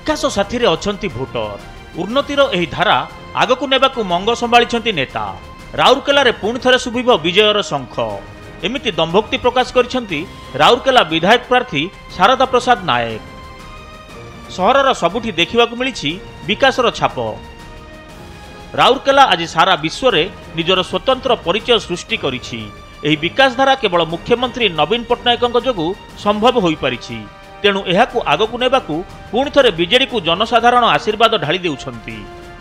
विकास साथी अछंती भोटर उन्नतिर एही धारा आगकु नेबाकु मंग संभाळिछंती नेता। राउरकेला रे पुणी थरे सुभिब विजयर शंख एमिति दंभोक्ति प्रकाश करिछंती राउरकेला विधायक प्रार्थी शारदा प्रसाद नायक। सहरर सबुठी देखिबाकु मिलिछि विकासर छाप। राउरकेला आज सारा विश्व रे निजर स्वतंत्र परिचय सृष्टि करिछि। एही विकास धारा केवल मुख्यमंत्री नवीन पट्टनायकଙ୍କ जोगु संभव होई परिछि। तेणु एहाकु आगकु नेबाकु पुणी थरे बीजेडी को जनसाधारण आशीर्वाद ढाली देउछंती।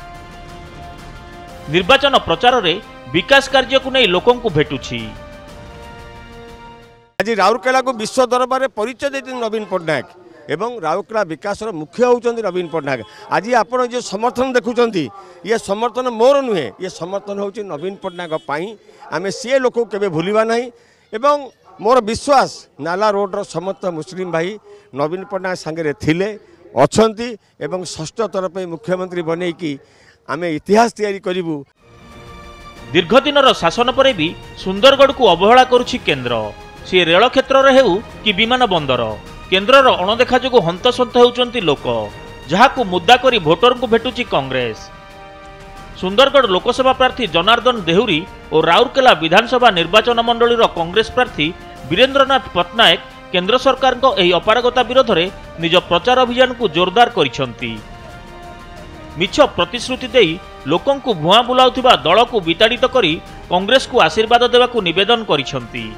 निर्वाचन प्रचार रे विकास कार्य को नहीं लोकों को भेटुछि। आज राउरकेला को विश्व दरबार में परिचय देते नवीन पट्टनायक एवं राउरकेला विकास मुख्य होउछंती नवीन पट्टनायक। आज आपण जो समर्थन देखुछंती ये समर्थन मोर नुहे, ये समर्थन होउछि नवीन पट्टनायक पाई। आमे से लोक केबे भूलिबा नाही एवं मोर विश्वास नाला रोड्र समस्त मुस्लिम भाई नवीन पट्टनायक सांगे थिले अछंती एवं षष्ठ तरफ मुख्यमंत्री बनैकी आमे इतिहास तैयारी करिवु। दीर्घ दिनर शासन पर भी सुंदरगढ़ को अवहेला करुछि केंद्र। सी रेल क्षेत्र रे हेउ कि विमान बंदर केंद्रर अणदेखा जोगु हंतसंत हेउचंती लोक, जहाकु मुद्दा करी भोटर को भेटुछि कांग्रेस। सुंदरगढ़ लोकसभा प्रार्थी जनार्दन देहुरी और राउरकेला विधानसभा निर्वाचन मंडलीर कांग्रेस प्रार्थी वीरेंद्रनाथ पट्टनायक केंद्र सरकार को एही अपारगता विरोध में निज प्रचार अभियान को जोरदार करिसंती। मिछ प्रतिश्रुति देई लोकं को भुआ बुलाउथिबा दल को विताड़ित करी कांग्रेस को आशीर्वाद देवाकू निवेदन करिसंती।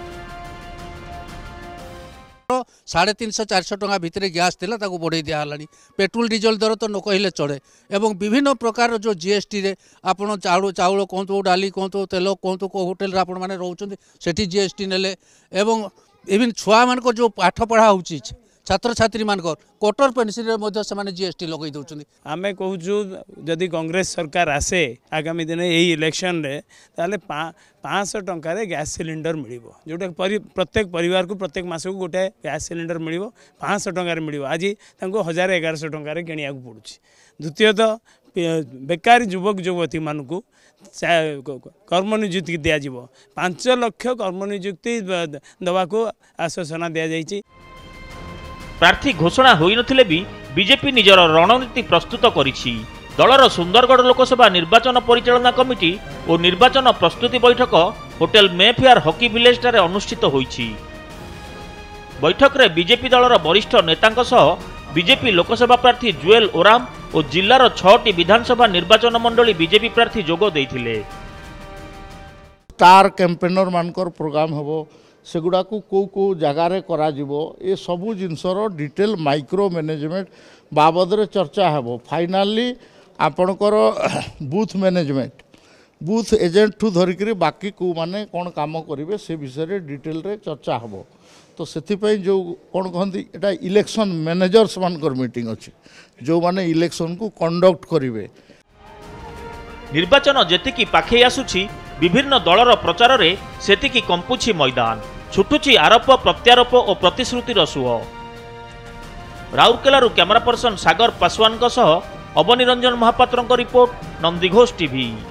350-400 टंका भितर गैस थिला ताको बढ़ाई दिया हलानी। पेट्रोल डीजल दर तो न कहले चले एवं विभिन्न प्रकार जो जीएसटी रे आपण चाउल कहतु डाली कहतु तेल कहतु को होटेल रे आपण माने रहउछंती सेठी जीएसटी नेले एवं इवन छुआ मान को जो पाठ पढ़ा होउची छात्र छात्री मान कोटर पेंसिल से जीएसटी लगे दौरान। आमे कहूँ जदि कांग्रेस सरकार आसे आगामी दिन यही इलेक्शन रे ताले 500 टंका रे गैस सिलिंडर मिलिबो, जोटा प्रत्येक परिवार को प्रत्येक मास को गोटे गैस सिलिंडर मिलिबो 500 टंका रे मिलिबो। आज तांको 1100 टंका रे किनिया को पड़ुछि। द्वितीयतः बेकारी युवक युवती मानकू कर्म नियुक्ति दिया जिवो 5 लाख कर्म नियुक्ति दवा को आश्वासन दिया जाइछि। प्रार्थी घोषणा होई नथिले भी बीजेपी निजर रणनीति प्रस्तुत करिछि। दलर सुंदरगढ़ लोकसभा निर्वाचन परिचालना कमिटी और निर्वाचन प्रस्तुति बैठक होटेल मेफेयर हॉकी विलेज ठारे अनुष्ठित होईछि। बैठक रे बीजेपी दलर वरिष्ठ नेतांक सह बीजेपी लोकसभा प्रार्थी जुएल ओराम और जिल्लार 6टी विधानसभा निर्वाचन मंडली बीजेपी प्रार्थी जोग देइथिले। स्टार कैंपेनर मानकर प्रोग्राम हबो सेगुड़ा को जगार करा जिवो ए सबू जिनसर डिटेल माइक्रो मैनेजमेंट बाबद रे चर्चा हेबो। फाइनाली आपणकर बूथ मैनेजमेंट बूथ एजेंट ठू धरिक बाकी को माने कौन काम करेंगे से विषय रे डिटेल रे चर्चा हेबो। तो से जो कौन कहती एटा इलेक्शन मैनेजर्स मानकर मीटिंग अच्छी जो माने इलेक्शन को कंडक्ट करेंगे। निर्वाचन जेतिकी पाखे आसुछि विभिन्न दलर प्रचार रे सेतिकी कंपुछि मैदान, छुटुछि आरोप प्रत्यारोप और प्रतिश्रुतिर सुह। राउरकेला कैमरा पर्सन सागर पासवान सह अवनिरंजन महापात्र रिपोर्ट, नंदीघोष टीवी।